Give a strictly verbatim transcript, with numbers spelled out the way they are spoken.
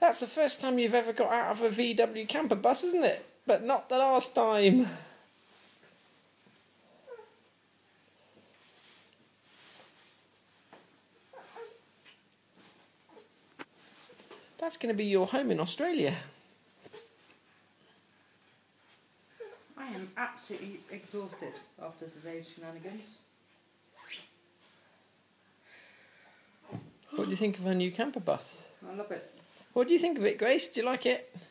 that's the first time you've ever got out of a V W camper bus, isn't it? But not the last time. That's going to be your home in Australia. I am absolutely exhausted after today's shenanigans. What do you think of our new camper bus? I love it. What do you think of it, Grace? Do you like it?